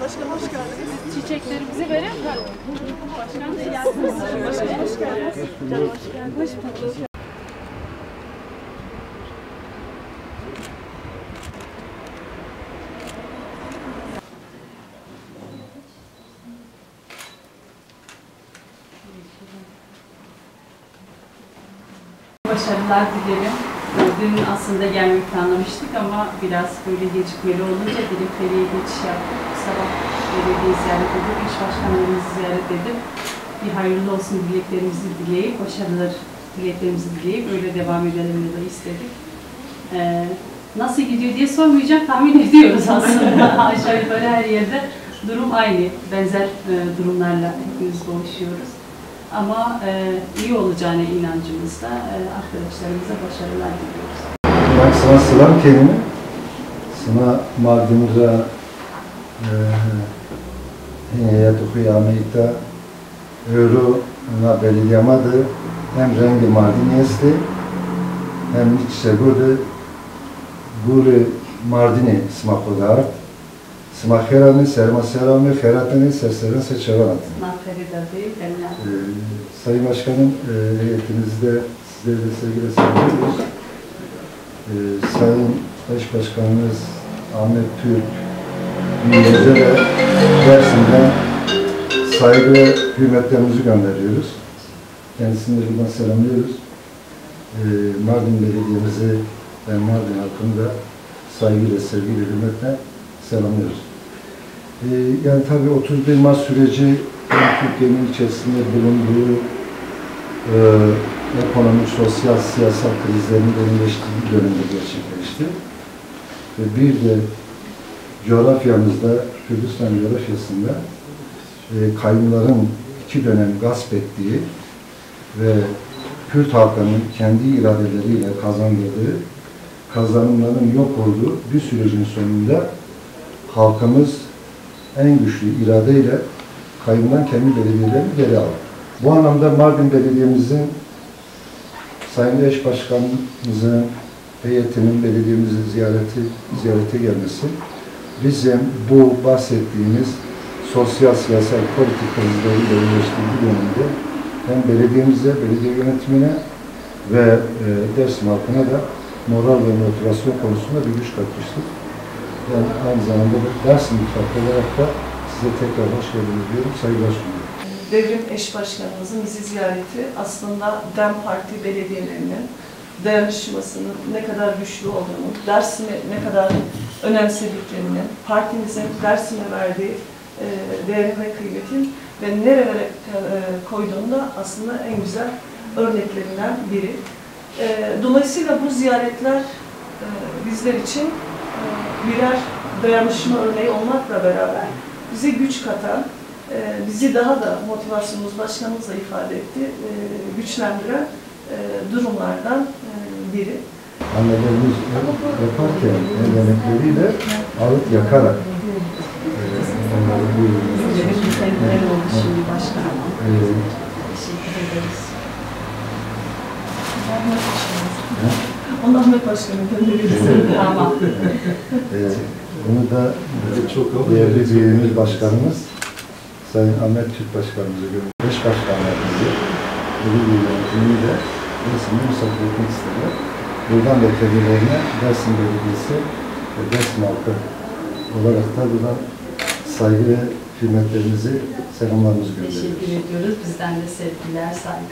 Başkanım hoş geldiniz. Çiçeklerimizi verelim mi? Başkan da gelsin. Başkanım hoş geldiniz. Canım hoş geldiniz. Hoş bulduk. Başarılar dilerim. Dün aslında gelmeyi planlamıştık ama biraz böyle gecikmeli olunca Dilimferi'ye geçiş yaptık. Sabah belediye ziyaret edip, iş başkanlarımızı ziyaret edip bir hayırlı olsun dileklerimizi dileyip, başarılar dileklerimizi dileyip öyle devam edelim de istedik. Nasıl gidiyor diye sormayacağım, tahmin ediyoruz aslında. Aşağı yukarı her yerde durum aynı, benzer durumlarla hepimiz boğuşuyoruz. Ama iyi olacağına inancımızda arkadaşlarımıza başarılar diliyoruz. Ben sana selam kelime. Sana Mardin'de heyeti kıyamette Euro na belediyemadı hem rengi Mardiniyesti hem içse burada Guri Mardini smakodar Smakerani, Sermaserami, Feratani, Serserin, Seçevanat. Sayın Başkanım, heyetimizde sizlere de sevgiyle selamlıyoruz. Sayın Eş Başkanımız Ahmet Türk, Müjde de Dersim'den saygı ve hürmetlerimizi gönderiyoruz. Kendisini de buradan selamlıyoruz. Mardin Belediye'mizi ve Mardin halkını da saygıyla, sevgiyle, hürmetle selamlıyoruz. Yani tabii 31 Mart süreci Türkiye'nin içerisinde bulunduğu ekonomik, sosyal, siyasal krizlerin derinleştiği bir dönemde gerçekleşti. Ve bir de coğrafyamızda, Kürdistan coğrafyasında kayyumların 2 dönem gasp ettiği ve Kürt halkının kendi iradeleriyle kazandığı kazanımların yok olduğu bir sürecin sonunda halkımız en güçlü iradeyle kayyumdan kendi belediyelerini geri aldı. Bu anlamda Mardin Belediye'mizin Sayın Eş Başkanımızın heyetinin belediyemizi ziyarete gelmesi bizim bu bahsettiğimiz sosyal, siyasal, politik krizlerin derinleştiği bir dönemde hem belediyemize, belediye yönetimine ve Dersim halkına da moral ve motivasyon konusunda bir güç katmıştır. Yani aynı zamanda Dersim İttifakı olarak da size tekrar hoş geldiniz diyorum, saygılar sunuyorum. Devrim Eş Başkanımızın bizi ziyareti aslında DEM Parti belediyelerinin dayanışmasının ne kadar güçlü olduğunu, Dersim'i ne kadar önemsediklerinin, partimizin Dersim'e verdiği değerin ve kıymetin ve nerelere koyduğunu da aslında en güzel örneklerinden biri. Dolayısıyla bu ziyaretler bizler için birer dayanışma örneği olmakla beraber bize güç katan, bizi daha da motivasyonumuz başkanımız da ifade etti, güçlendiren durumlardan biri. Annelerimiz yaparken el emekleriyle ağıt yakarak onları bu Kendileri oldu şimdi başkanım. Teşekkür ederiz. Onu Ahmet Başkanım gönderiyoruz. Tamam. Bunu da çok değerli üyemiz başkanımız Sayın Ahmet Türk Başkanımızı görüyoruz. Eş başkanlarımızı, belediye yönetimiyle Dersim'e misafir etmek istediler. Buradan da kendilerine Dersim Belediyesi ve Dersim halkı olarak da buradan saygı ve hürmetlerimizi, selamlarımızı gönderiyoruz. Teşekkür ediyoruz. Bizden de sevgiler, saygı.